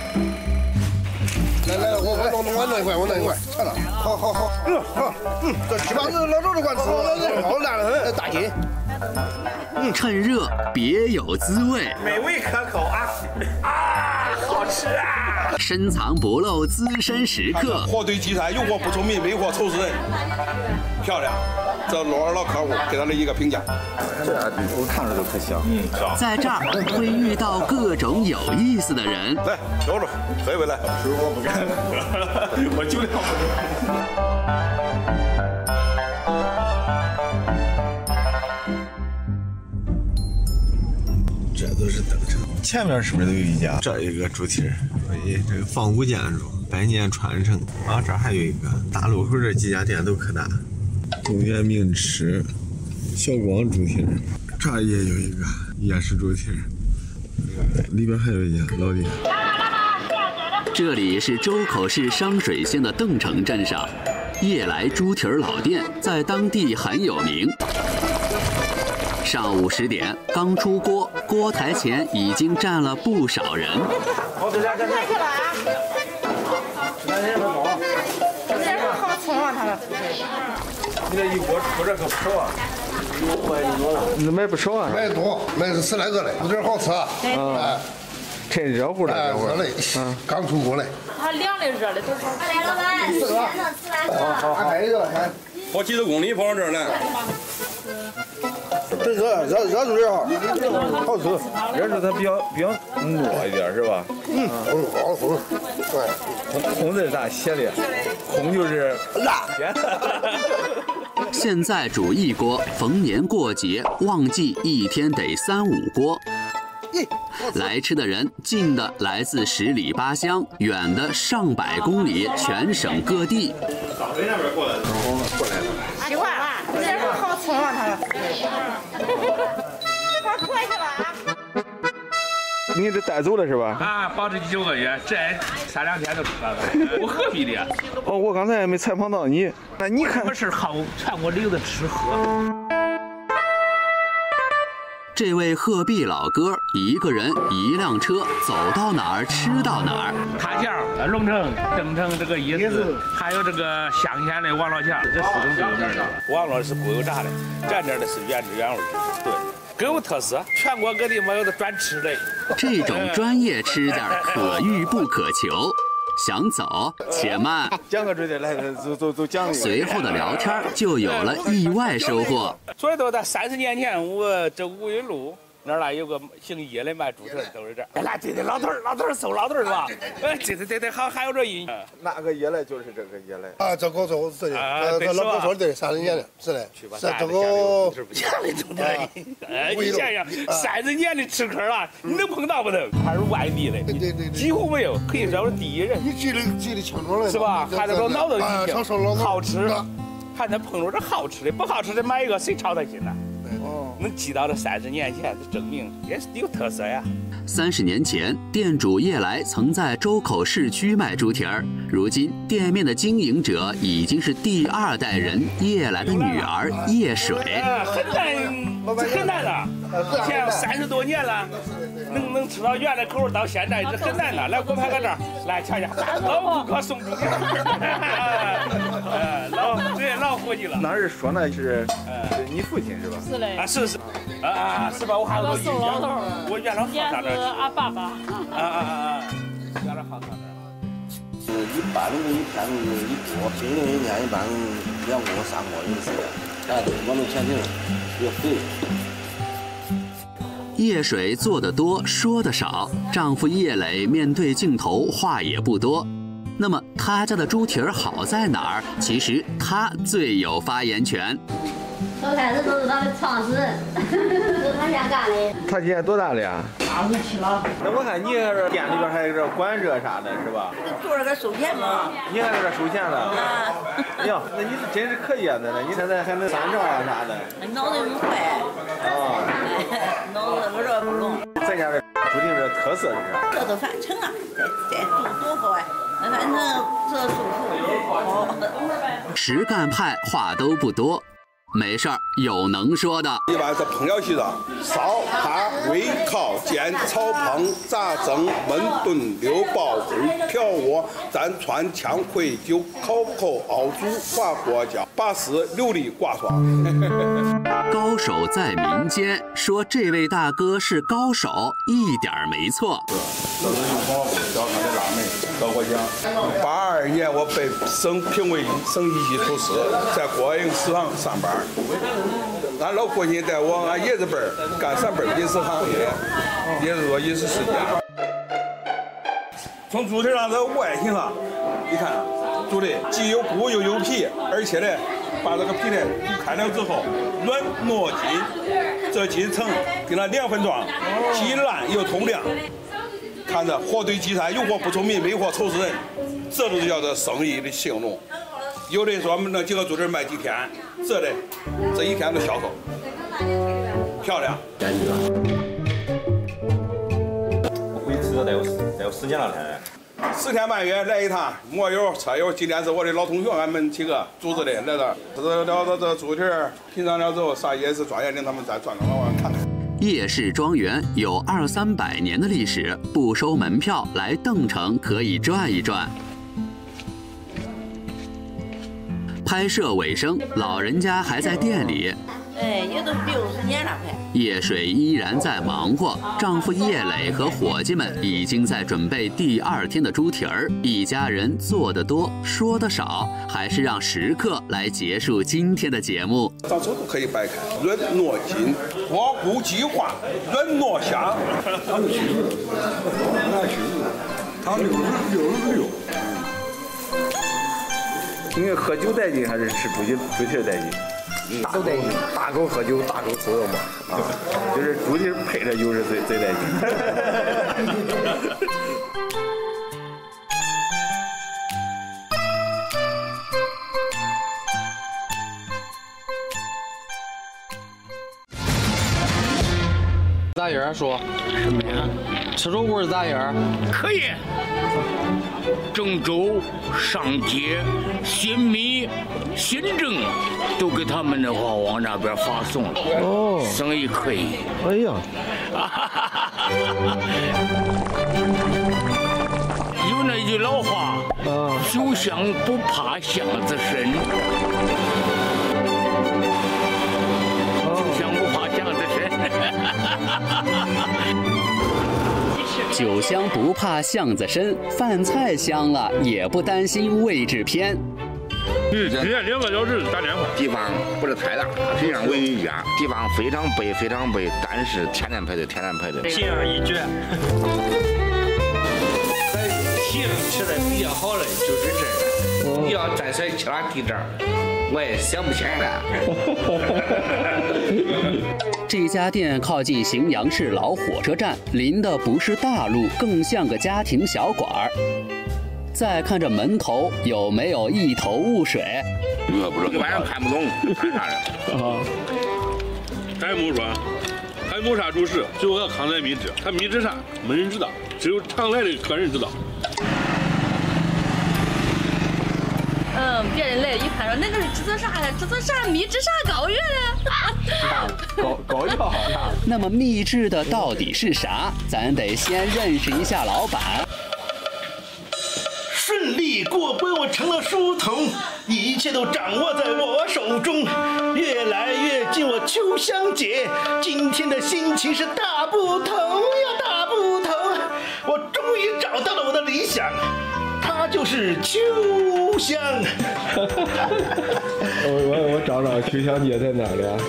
来来，我我弄我弄一块，我弄一块，尝尝。好好好，嗯好，嗯，这鸡巴子老早就管吃，好烂的很，大筋。 趁热别有滋味， 美味可口啊啊，好吃啊！ 深藏不露资深食客， 火腿鸡菜有火不出名，没火愁死人，漂亮。这罗二老客户给他的一个评价， 这我看着都可香。嗯，是吧？ 在这儿会遇到各种有意思的人。 来，瞅瞅，喝一杯来。 师傅不敢，我酒量不行。 这都是灯城，前面是不是都有一家？这一个主题，所以这个仿古建筑，百年传承。啊，这还有一个大路口，这几家店都可大。公园名吃，小光主题，这也有一个夜市主题，里边还有一家老店。 这里是周口市商水县的邓城镇上，夜来猪蹄儿老店在当地很有名。上午十点刚出锅，锅台前已经站了不少人。 好，这俩这俩。那人不多，这俩是好葱啊，他们。 你这一锅出这可不少啊！ 你买不少啊？ 买多，买是十来个嘞，有点好吃啊。 哎，趁热乎的这会儿， 嘞，嗯，刚出锅嘞。 它凉的热的都好。 来，老板， 四个，好好，安排一个，看。 跑几十公里跑到这儿来。 这热热热猪蹄好，好吃。 热猪它比较比较糯一点是吧？ 嗯，红好红，对。 红红字咋写的？红就是辣。 现在煮一锅，逢年过节旺季一天得三五锅。来吃的人，近的来自十里八乡，远的上百公里，全省各地。 上北那边过来的，过来了。 喜欢，这俩是好葱啊，他们。快过去了啊！ 你这带走了是吧？ 啊，保质期九个月，这三两天就吃了。我何必的？ 哦，我刚才也没采访到你，那你看我是好全国领的吃喝。 这位鹤壁老哥，一个人一辆车，走到哪儿吃到哪儿。 塔桥、龙城、邓城这个意思，还有这个乡县的王老墙，这四种最有名的。王老是锅油炸的，咱这儿的是原汁原味的，对，各有特色，全国各地没有的专吃的。 这种专业吃家可遇不可求。想走，且慢。 讲个主题来，走走走讲。 随后的聊天就有了意外收获。 所以说，在三十年前，我这五云路那儿有个姓叶的卖猪蹄，都是这儿。哎，来，对对，老头儿，老头儿收老头儿是吧？哎，对对对对，还还有这音。 哪个叶来就是这个叶来。 啊，这个走是的，这老高说的，三十年的，是的。 去吧， 这个。 家里种的，哎，你想想，三十年的吃客了，你能碰到不能？还是外地的， 对对对， 几乎没有，可以说是第一人。 你记得记得清楚了， 是吧？还得说脑子记性，好吃， 啊、 还能碰着这好吃的，不好吃的买一个谁操他心呢？哦，能记到这三十年前，这证明也是有特色呀。 三十年前，店主叶来曾在周口市区卖猪蹄儿，如今店面的经营者已经是第二代人叶来的女儿叶水。 呃、很难，这很难的，前三十多年了，能能吃到原来口味到现在这很难的。来，我拍个这儿，来瞧瞧，老顾客送猪蹄儿，呃，老对老伙计了。 那人说那是呃你父亲是吧？ 是嘞。 啊是是，啊是吧？我还有个送老头儿， 我原来好上这。 俺爸爸。 啊啊啊！原来好上这。 是一般的一天一锅，今年一天一般两锅三锅有时间。哎，我们前庭也肥。 叶水做得多，说得少，丈夫叶磊面对镜头话也不多。那么他家的猪蹄儿好在哪儿？其实他最有发言权。 刚开始都是他的创始人，都是他家干的。 他今年多大了呀？ 八十七了。 那我看你这店里边还有这管这啥的，是吧？ 做这个收钱嘛。 你还在这收钱了？啊。哎呀，那你是真是可以的呢！你现在还能算账啊啥的。 脑子又快。哦。脑子我这不聋。 咱家这猪蹄这特色是啥？ 这都翻成啊，这这多多好哎！那反正这舒服。 实干派话都不多。 没事儿，有能说的。 一般是烹调习上，烧、扒、煨、烤、煎、炒、烹、炸、蒸、焖、炖、溜、包、烀、漂、窝、蘸、串、炝、烩、酒、烤、扣、熬、煮、滑、过椒、拔丝、琉璃、挂刷。 高手在民间，说这位大哥是高手，一点儿没错。 这是用保护小康的腊梅高国强。八二年我被省评为省一级厨师，在国营食堂上班。俺老父亲带我俺爷子辈儿干三辈儿饮食行业，也是说饮食世家。从猪蹄上的外形上，你看猪的既有骨又有皮，而且呢，把这个皮呢开了之后软糯筋，这筋层跟它两分状，既烂又透亮。看着活对鸡蛋，有活不出民，没活愁死人，这就是叫做生意的兴隆。有的说我们那几个猪蹄卖几天，这的这一天都销售，漂亮。 我回去吃了得有得有十天了，现在。 十天半月来一趟，摩友、车友，今天是我的老同学，俺们几个组织的来这儿，吃了这这猪蹄，品尝了之后，上夜市庄园领他们再转转弯弯看看。 夜市庄园有二三百年的历史，不收门票，来邓城可以转一转。拍摄尾声，老人家还在店里。 哎，也都六十年了快。 叶水依然在忙活，丈夫叶磊和伙计们已经在准备第二天的猪蹄儿。一家人做得多，说得少，还是让食客来结束今天的节目。 到手都可以掰开，软糯筋，锅骨鸡化，软糯香。他们去，那去，他六十六十六。 你喝酒带劲还是吃猪蹄猪蹄带劲？大口大口喝酒，大口吃肉嘛，啊，就是猪蹄配着酒是最最带劲。 咋样说？什么呀？吃肉棍咋样？ 可以。郑州、上街、新米、新政都给他们的话往那边发送了。哦，生意可以。 哎呀， 有那句老话，啊，酒香不怕巷子深。酒香不怕巷子深。 酒香不怕巷子深，饭菜香了也不担心位置偏。 嗯，今天两个小时打电话。 地方不是太大，实际上唯一一家，地方非常北非常北，但是天天排队，天天排队。 心儿一卷。在西安吃的比较好的就是这儿，你要再在其他地这儿，我也想不起来了。 这家店靠近荥阳市老火车站，临的不是大路，更像个家庭小馆儿。再看这门头有没有一头雾水？ 我不知道，一般人看不懂，看啥的？ 啊，还没说，还没啥主食，就我康乃秘制，它秘制啥没人知道，只有常来的客人知道。 嗯，别人来一看说那个是制作啥的，制作啥秘制啥膏药的， 膏膏药。 那么秘制的到底是啥？咱得先认识一下老板。 顺利过关，我成了书童，一切都掌握在我手中，越来越近我秋香姐。今天的心情是大不同呀，大不同！我终于找到了我的理想。它就是秋香。 我我我找找秋香姐在哪里啊？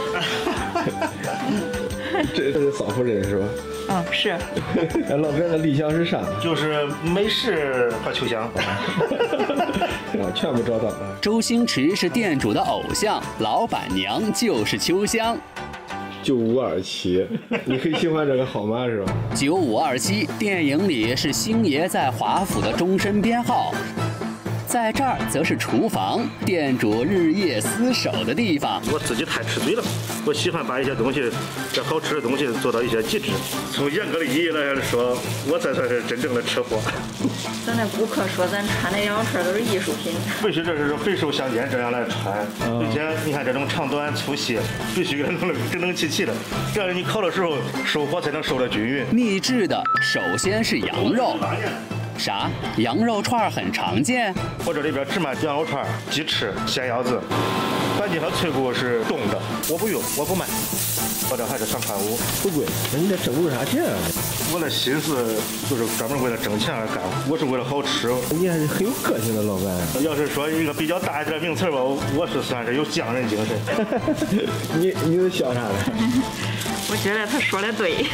这这是嫂夫人是吧？ 嗯，是。 哎，老哥的理想是啥？ 就是美食和秋香。 啊，全部找到了。 周星驰是店主的偶像，老板娘就是秋香。 九五二七，你很喜欢这个号码是吧？ 九五二七，电影里是星爷在华府的终身编号。 在这儿则是厨房，店主日夜厮守的地方。 我自己太吃嘴了，我喜欢把一些东西，这好吃的东西做到一些极致。从严格的意义来说，我才算是真正的吃货。 咱那顾客说咱穿的羊肉串都是艺术品。 必须这是肥瘦相间这样来穿，并且你看这种长短粗细，必须给它弄得整整齐齐的，这样你烤的时候收火才能收得均匀。 秘制的首先是羊肉。啥？羊肉串很常见？ 我这里边只卖羊肉串、鸡翅、咸腰子，板筋和脆骨是冻的，我不用，我不卖。我这还是上刊物， 不贵。那你这挣不啥钱啊？ 我的心思就是专门为了挣钱而干，我是为了好吃。 你还是很有个性的老板。 要是说一个比较大一点的名词吧，我是算是有匠人精神。 你你都笑啥了？ 我觉得他说的对。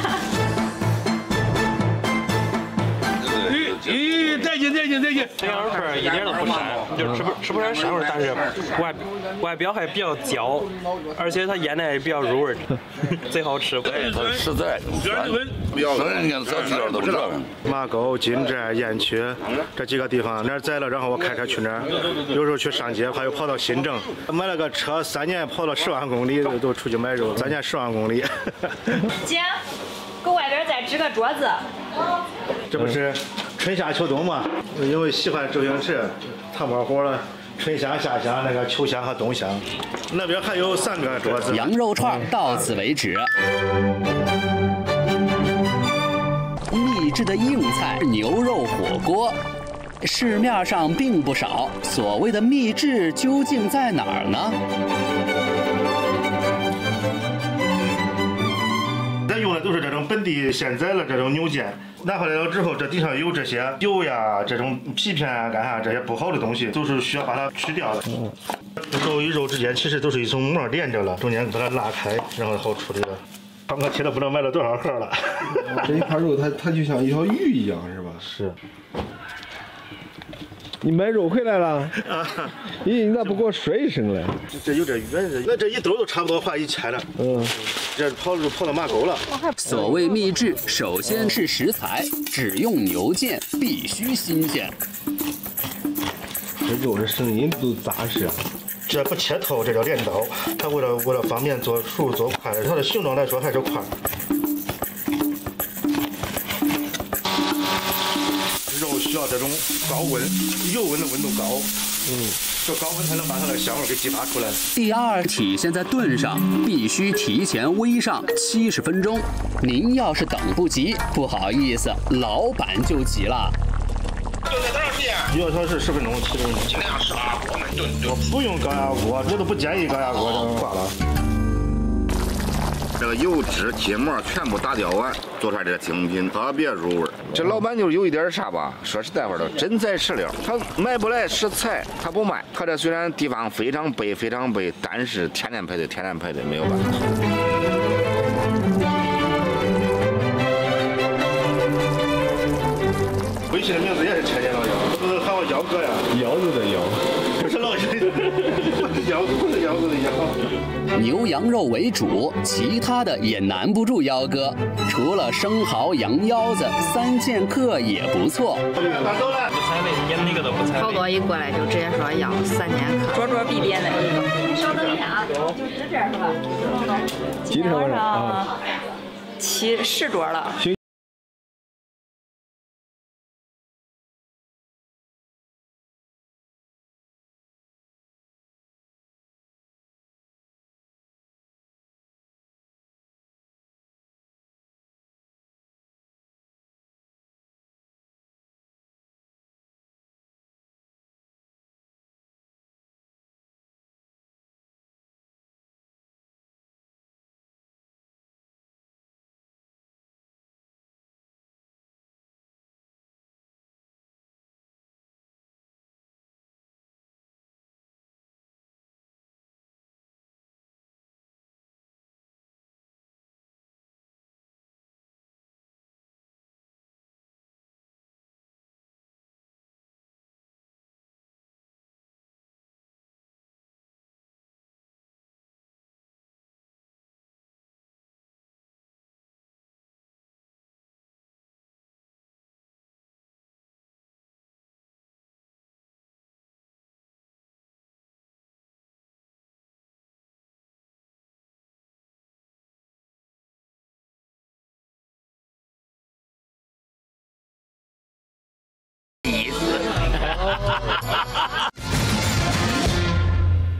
咦，带劲带劲带劲！ 这羊肉串一点都不膻，就吃不吃不出来膻味，但是外外表还比较焦，而且它腌的也比较入味，贼好吃。 它实在，生人家小鸡肉都知道。 马沟、金寨、雁区这几个地方哪儿宰了，然后我开车去那儿，有时候去上街，还有跑到新郑，买了个车，三年跑了十万公里都出去买肉，三年十万公里。 姐，搁外边再支个桌子。 这不是春夏秋冬嘛？因为喜欢周星驰，唐伯虎了，春香、夏香、那个秋香和冬香。那边还有三个桌子。 羊肉串到此为止。秘制的硬菜牛肉火锅，市面上并不少。所谓的秘制究竟在哪儿呢？ 咱用的都是这种本地现宰的这种牛腱，拿回来了之后，这底上有这些油呀、这种皮片啊、干啥这些不好的东西，都是需要把它去掉的。肉与肉之间其实都是一层膜连着了，中间把它拉开，然后好处理了。刚刚贴了不知道买了多少盒了。 这一块肉它它就像一条鱼一样，是吧？ 是。 你买肉回来了？啊！咦，你咋不给我说一声嘞？ 这有点远，那这一兜都差不多花一千了。嗯，这跑路跑到马沟了。 所谓秘制，首先是食材，只用牛腱，必须新鲜。 这肉的声音都扎实啊！ 这不切透，这叫镰刀。它为了为了方便做熟做快，它的形状来说还是快。肉需要这种高温、油温的温度高，嗯，这高温才能把它的香味给激发出来。 第二，体现在炖上，必须提前煨上七十分钟。您要是等不及，不好意思，老板就急了。 炖了多少时间？一个小时十分钟，七分钟。尽量是把我们炖炖。我不用高压锅，我都不建议高压锅，就挂了。 这个油脂、筋膜全部打掉完，做出来这个精品特别入味。这老板就是有一点啥吧，说实在话的，真材实料。他买不来食材，他不卖。他这虽然地方非常北，非常北，但是天天排队，天天排队，没有办法。 微信的名字也是车间老幺，不是喊我幺哥呀？ 腰子的腰， 不是老幺，不是腰子的腰。 牛羊肉为主，其他的也难不住幺哥。除了生蚝、羊腰子，三剑客也不错。 不踩雷，点哪个都不踩雷。 好多一过来就直接说要三剑客，桌桌必点的。你稍等一下啊，就指这儿是吧？今天晚上七十桌了。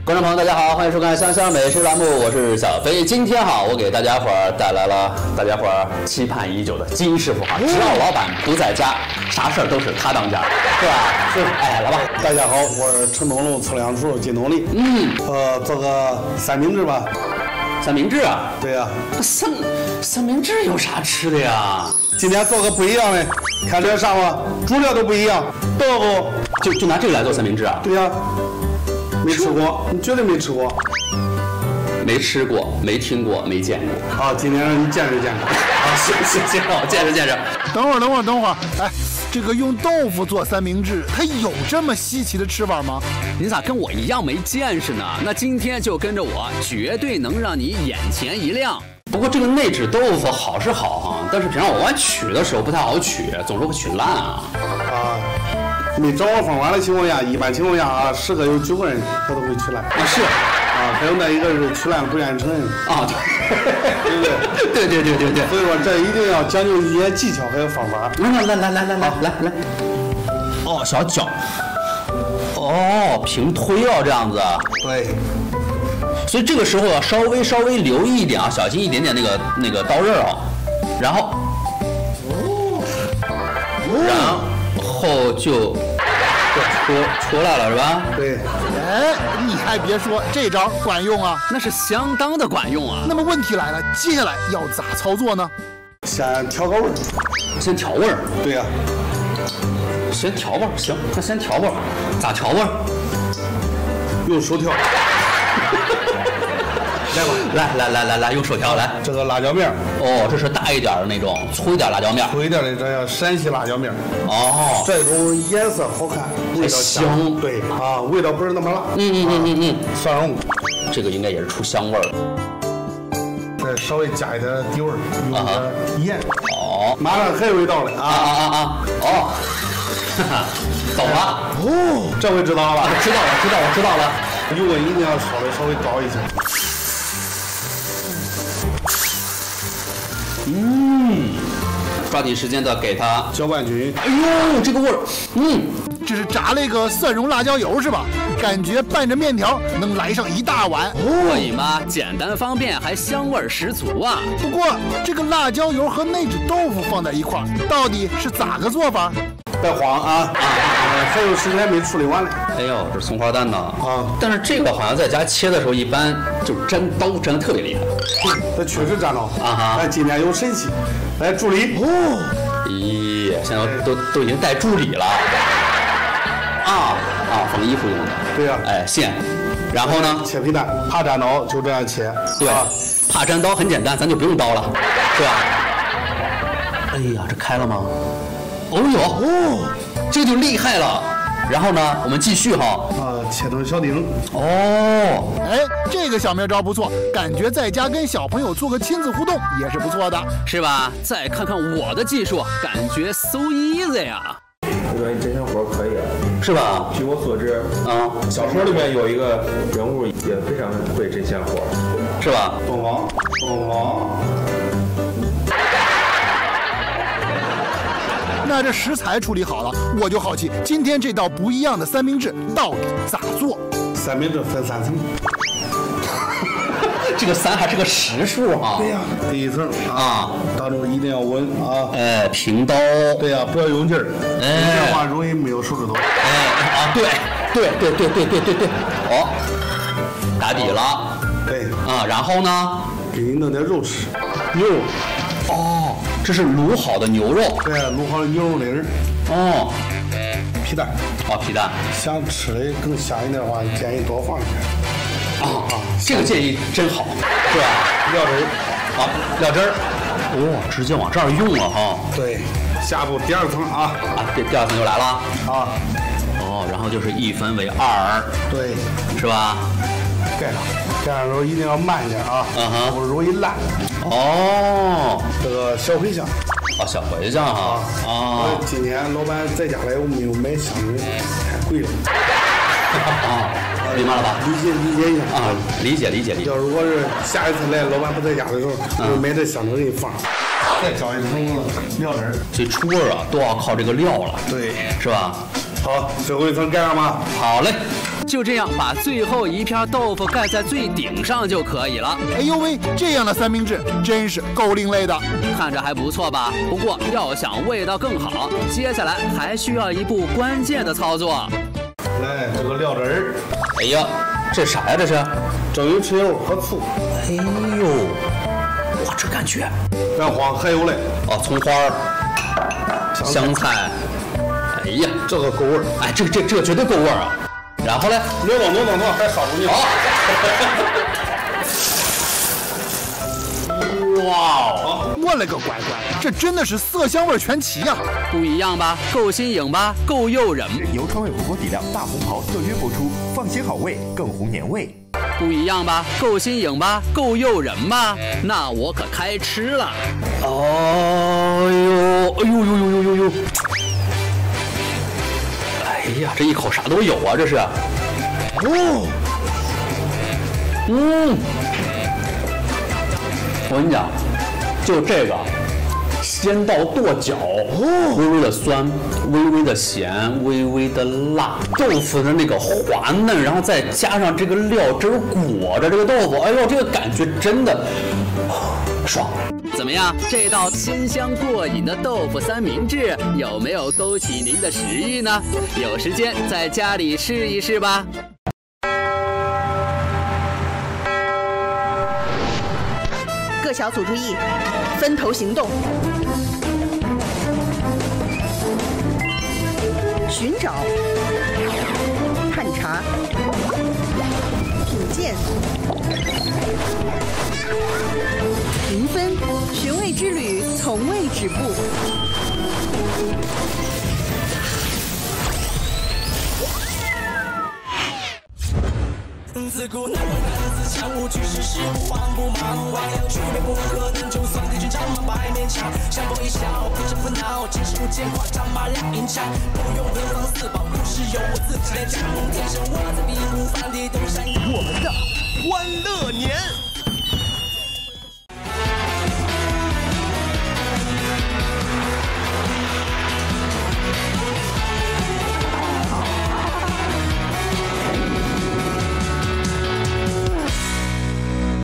观众朋友，大家好，欢迎收看《香香美食》栏目，我是小飞。今天哈，我给大家伙儿带来了大家伙儿期盼已久的金师傅哈。只要老板不在家，啥事儿都是他当家，是吧？是。哎，来吧。 大家好，我是陈东路测量处金东力。嗯。呃，做个三明治吧。 三明治啊？ 对呀、啊。 三三明治有啥吃的呀？ 今天做个不一样的，看这上吗？主料都不一样，豆腐就就拿这个来做三明治啊？ 对呀、啊。没吃过，你绝对没吃过。 没吃过，没听过，没见过。 好，今天让你见识见识。 好，行行行，我见识见识。 等会儿，等会儿，等会儿，哎，这个用豆腐做三明治，它有这么稀奇的吃法吗？ 你咋跟我一样没见识呢？那今天就跟着我，绝对能让你眼前一亮。不过这个内酯豆腐好是好哈、啊，但是平常我往取的时候不太好取，总是会取烂啊。 啊。没掌握方法的情况下，一般情况下啊，十个有九个人他都会取烂。 啊是， 啊，还有那一个是取烂不愿意承认。 啊，对不对？对对对对对。 所以说这一定要讲究一些技巧还有方法。 来来来来来来来来。哦，小脚。哦，平推哦这样子。 对。 所以这个时候要稍微稍微留意一点啊，小心一点点那个那个刀刃啊，然后。哦。然后。后就就出出来了是吧？ 对。 哎，你还别说，这招管用啊， 那是相当的管用啊。 那么问题来了，接下来要咋操作呢？ 先调个味儿， 先调味儿。 对呀、啊。 先调味儿，行，那先调味儿，咋调味儿？ 用手调。 来吧，来来来来来，用手调来。 这个辣椒面， 哦，这是大一点的那种，粗一点辣椒面。 粗一点的，这叫陕西辣椒面。 哦， 这种颜色好看，味道香。对啊，味道不是那么辣。 嗯嗯嗯嗯嗯， 蒜蓉， 这个应该也是出香味儿的。 再稍微加一点底味儿，用点盐。 哦， 马上还有一道了啊啊啊啊！哦，哈哈，懂了。 哦，这回知道了吧？ 知道了，知道了，知道了。 油温一定要烧的稍微高一些。 嗯，抓紧时间的给它搅拌均。 哎呦，这个味儿，嗯， 这是炸了一个蒜蓉辣椒油是吧？感觉拌着面条能来上一大碗。 可以吗？简单方便，还香味十足啊！ 不过这个辣椒油和内酯豆腐放在一块儿，到底是咋个做法？ 别慌啊！啊，还有时间没处理完呢。 哎呦，这是松花蛋呢啊！但是这个好像在家切的时候，一般就粘刀粘的特别厉害。 这确实粘刀啊哈！ 但今天有神器，来助理哦！咦，现在都都已经带助理了啊啊！缝衣服用的。 对呀、啊。 哎，线，然后呢？ 切皮蛋，怕粘刀就这样切。 对，啊、怕粘刀很简单，咱就不用刀了，是吧？哎呀，这开了吗？哦呦哦，这就厉害了。然后呢，我们继续哈。 啊，切成小丁。 哦，哎，这个小妙招不错，感觉在家跟小朋友做个亲子互动也是不错的， 是吧？再看看我的技术，感觉 so easy 呀。 我感觉针线活可以了， 是吧？ 据我所知，啊，小说里面有一个人物也非常会针线活， 是吧？ 东王，东王。 那这食材处理好了，我就好奇，今天这道不一样的三明治到底咋做？ 三明治分三层， 这个三还是个实数啊。 对呀、啊，第一层啊，当中一定要稳啊。 哎，平刀。 对呀、啊，不要用劲儿， 哎， 这样的话容易没有手指头。 哎啊，对对对对对对对对，哦，打底了。 对啊，然后呢？ 给你弄点肉吃， 肉。哦，这是卤好的牛肉。 对，卤好的牛肉粒儿。 哦， 皮蛋。 哦，皮蛋。 想吃的更香一点的话，建议多放一点。 啊啊，这个建议真好，是吧？ 料汁儿。 啊，料汁儿。哦，直接往这儿用了哈。 对，下步第二层啊啊，第第二层就来了啊。 哦，然后就是一分为二。 对， 是吧？ 盖上，盖上的时候一定要慢一点啊， 嗯哼， 不容易烂。 哦， 这个小茴香， 哦，小茴香哈，啊， 今年老板在家来，我没有买香椿，太贵了。 啊，明白了吧？ 理解理解一下啊，理解理解理解。 要如果是下一次来，老板不在家的时候，我买这香椿给你放，再浇一层料汁儿。 这出味儿啊，都要靠这个料了， 对， 是吧？ 好，最后一层盖上吧。 好嘞。 就这样把最后一片豆腐盖在最顶上就可以了。 哎呦喂，这样的三明治真是够另类的， 看着还不错吧？不过要想味道更好，接下来还需要一步关键的操作。 来，这个料汁儿。 哎呀，这啥呀？这是蒸油豉油和醋。 哎呦，哇，这感觉！ 蛋黄还有嘞。 哦，葱花儿、香菜。哎呀， 这个够味儿！ 哎，这个这个、这个绝对够味儿啊！然后呢？ 挪动挪动挪，还烧出去。 好。哇哦！ 我勒个乖乖，这真的是色香味全齐呀！ 不一样吧？够新颖吧？够诱人！ 由川味火锅底料大红袍特约播出，放心好味，更红年味。 不一样吧？够新颖吧？够诱人吧？那我可开吃了！哦呦，哎呦呦呦呦呦呦！哎呀，这一口啥都有啊！这是。哦。嗯。我跟你讲，就这个鲜到跺脚，微微的酸，微微的咸，微微的辣，豆腐的那个滑嫩，然后再加上这个料汁裹着这个豆腐，哎呦，这个感觉真的爽！怎么样，这道鲜香过瘾的豆腐三明治有没有勾起您的食欲呢？有时间在家里试一试吧。 各小组注意，分头行动，寻找、探查、品鉴、评分，寻味之旅从未止步。 自古难为男子强，无惧世事无往不忙，万要区别不可能，就算敌军战马百面墙，相逢一笑，变成烦恼，见识不见夸张，马亮银枪，不用文房四宝，不是有我自己的家，天生我在第一步，翻地都闪耀。 我们的欢乐年。